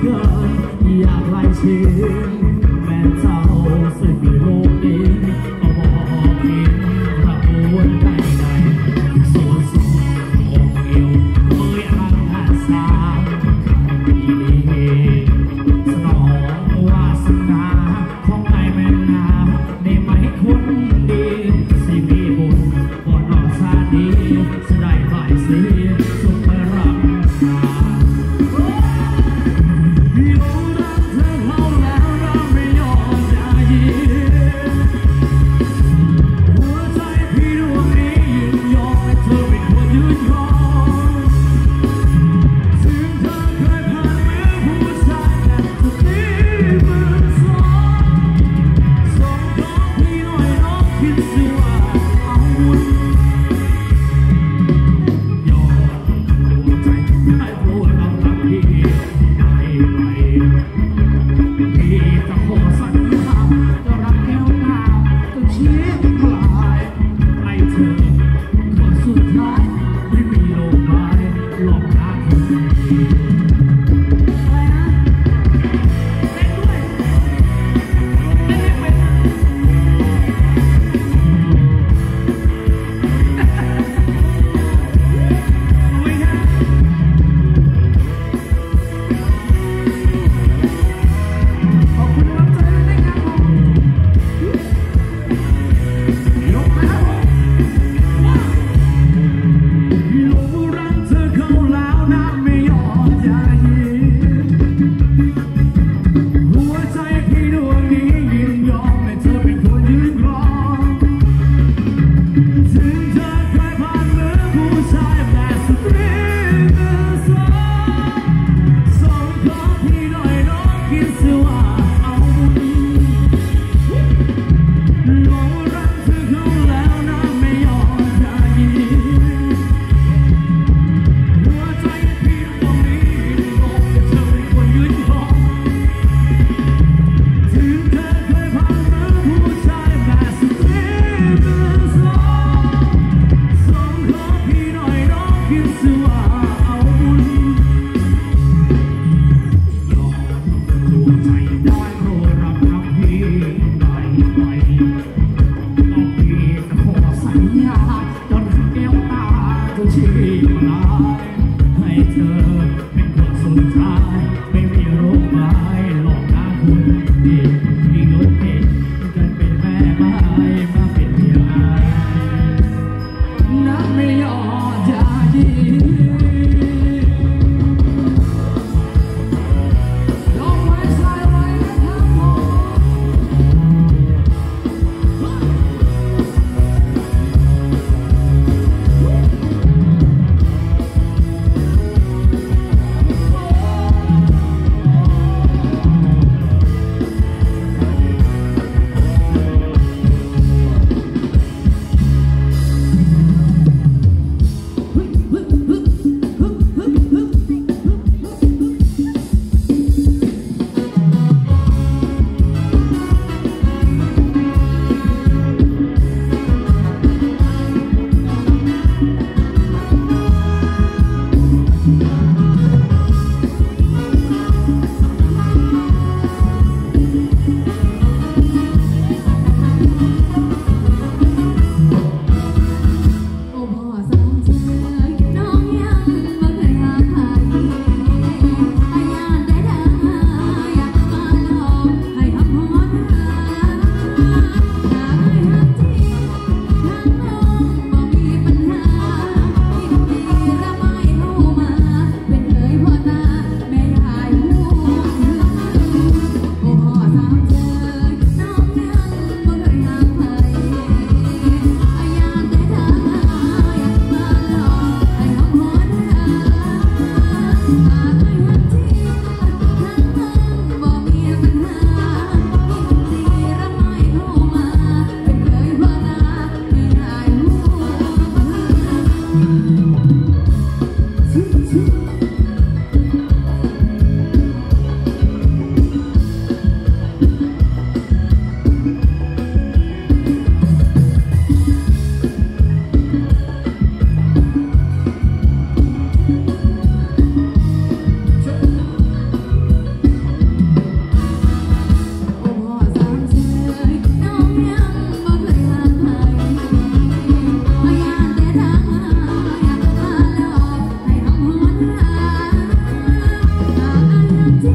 เ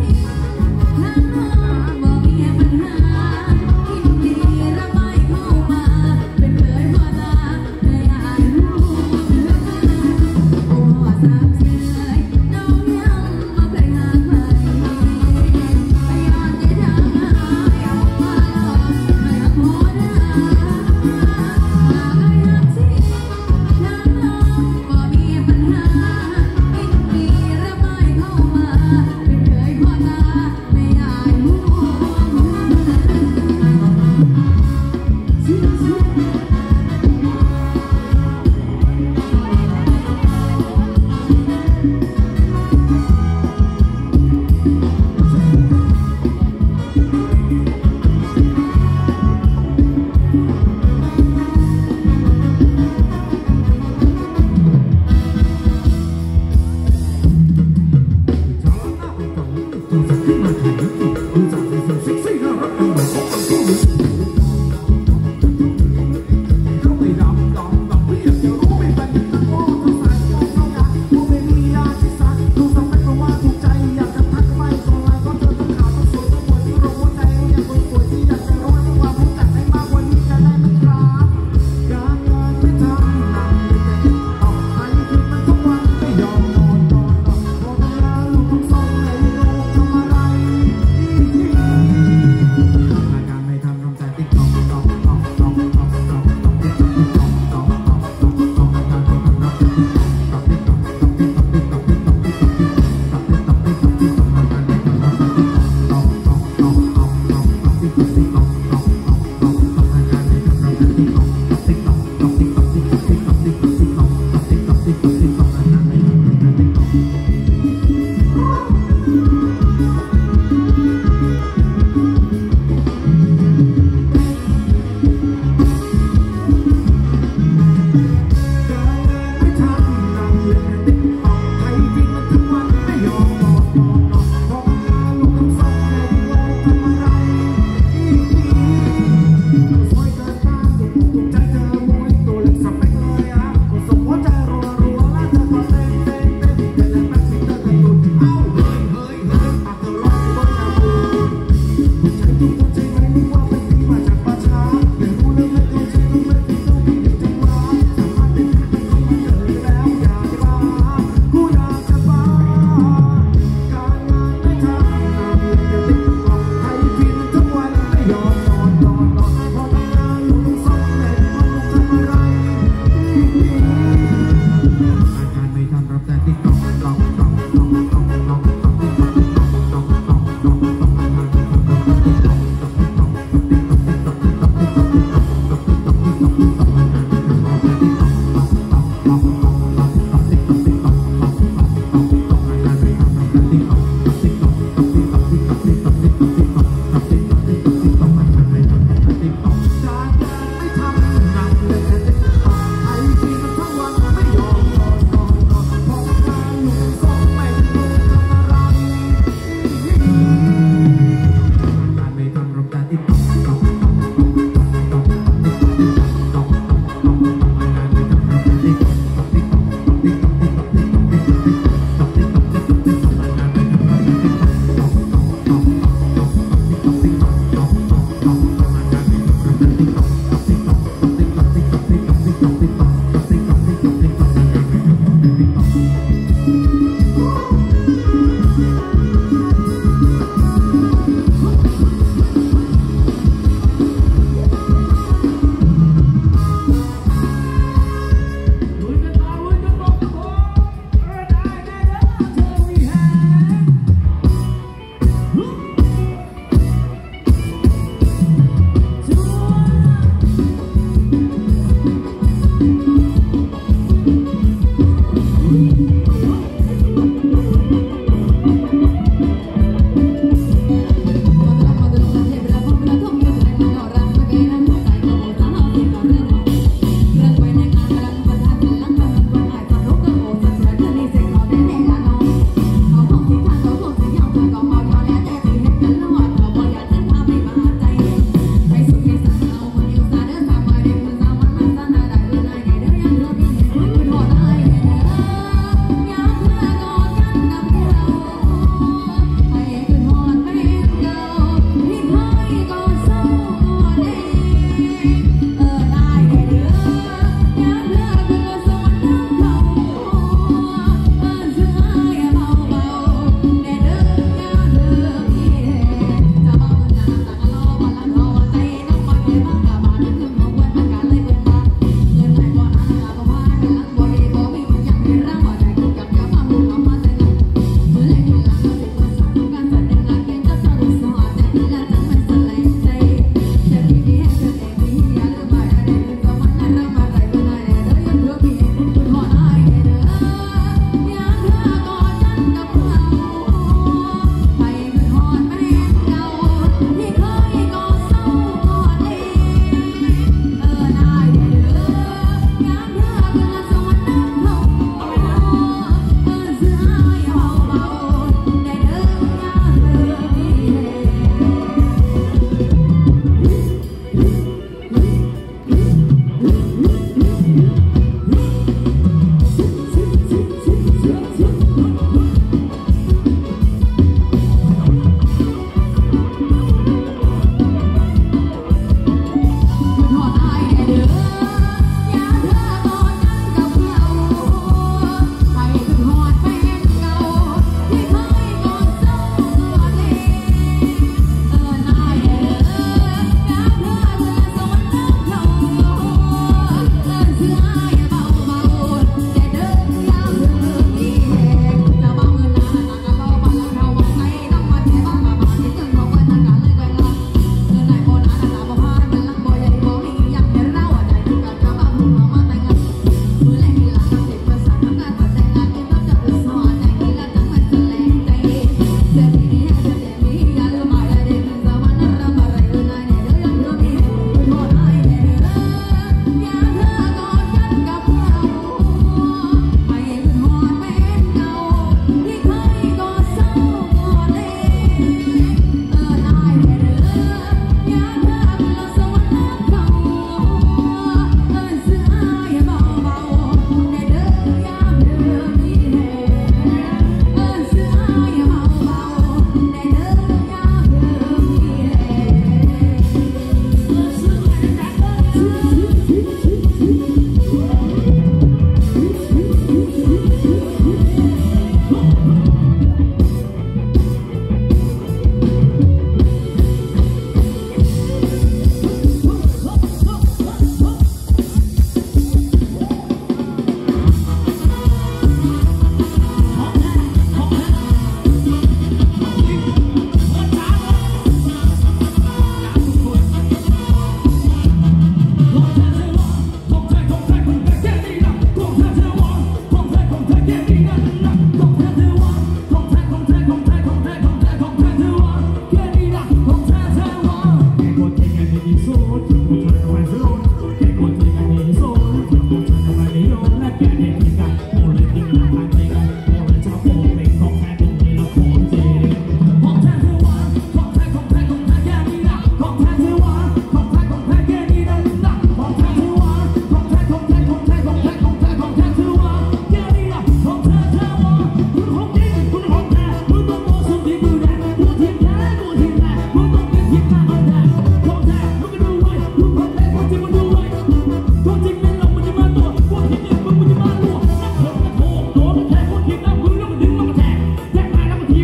เป็นเคยพ่อตา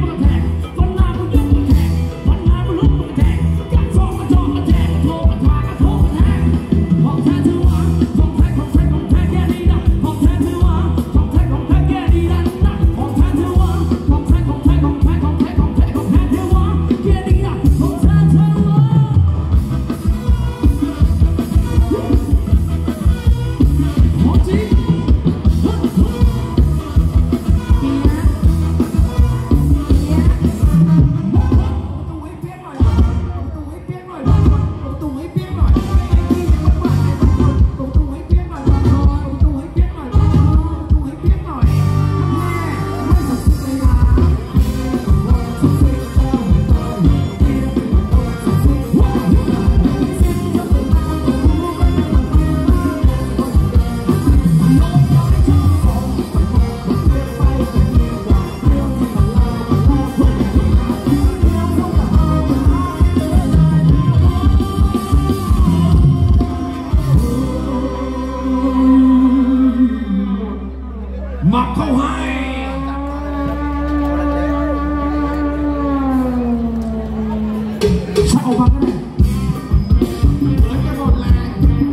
หมักเข้าให้ชักออกมาก็ได้เหมือนกันหมดแรง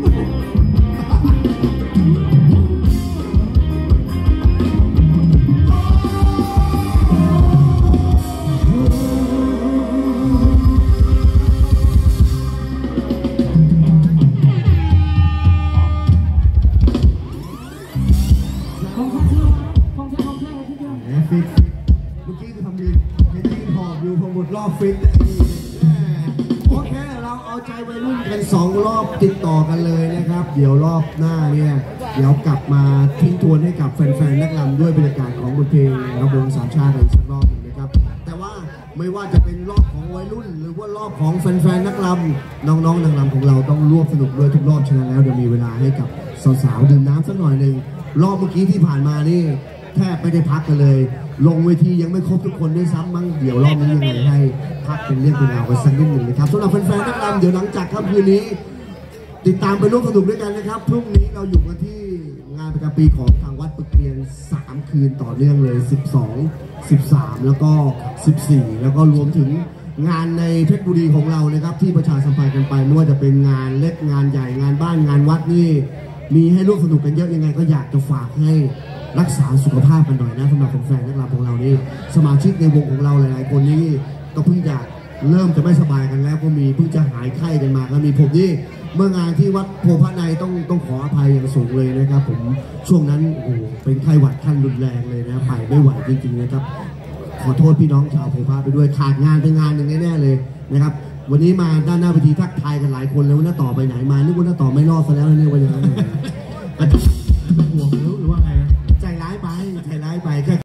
ฟิตเมื่อกี้ทำดีในที่หอบอยู่พอหมดรอบฟิตโอเคเราเอาใจวัยรุ่นกัน2 รอบติดต่อกันเลยนะครับเดี๋ยวรอบหน้าเนี่ยเดี๋ยวกลับมาทิ้งทวนให้กับแฟนๆนักรำด้วยบรรยากาศของบทเพลงระบงสามชาติอีกสักรอบหนึ่งนะครับแต่ว่าไม่ว่าจะเป็นรอบของวัยรุ่นหรือว่ารอบของแฟนๆนักรำน้องๆนางรำของเราต้องร่วมสนุกด้วยทุกรอบฉะนั้นแล้วเดี๋ยวมีเวลาให้กับสาวๆดื่มน้ำสักหน่อยหนึ่งรอบเมื่อกี้ที่ผ่านมานี่แทบไม่ได้พักกันเลยลงเวทียังไม่ครบทุกคนด้วยซ้ำมั้งเดี๋ยวรอบนี้ยังไงให้พักเป็นเรื่องเป็นราวกันสักนิดหนึ่งนะครับสำหรับแฟนๆนักรำเดี๋ยวหลังจากค่ำคืนนี้ติดตามไปร่วมสนุกด้วยกันนะครับพรุ่งนี้เราอยู่กันที่งานประจำปีของทางวัดปึกเรียน3 คืนต่อเนื่องเลย12 13แล้วก็14แล้วก็รวมถึงงานในเพชรบุรีของเรานะครับที่ประชาสัมพันธ์กันไปไม่ว่าจะเป็นงานเล็กงานใหญ่งานบ้านงานวัดนี่มีให้ร่วมสนุกกันเยอะยังไงก็อยากจะฝากให้รักษาสุขภาพกันหน่อยนะสำหรับแฟนๆนักรำของเรานี่สมาชิกในวงของเราหลายๆคนนี่ก็เพิ่งจะเริ่มจะไม่สบายกันแล้วก็มีเพิ่งจะหายไข้กันมาก็มีผมนี่เมื่องานที่วัดโพพระในต้องขออภัยอย่างสูงเลยนะครับผมช่วงนั้นโอ้โหเป็นไข้หวัดขั้นรุนแรงเลยนะไปไม่ไหวจริงๆนะครับขอโทษพี่น้องชาวโพพระไปด้วยขาดงานเป็นงานหนึ่งแน่ๆเลยนะครับวันนี้มาด้านหน้าเวทีทักทายกันหลายคนเลยว่าหน้าต่อไปไหนมานึกว่าหน้าต่อไม่รอดซะแล้วเนี่ยว่าอย่างนั้นห่วงหรือว่าไงใจร้ายไป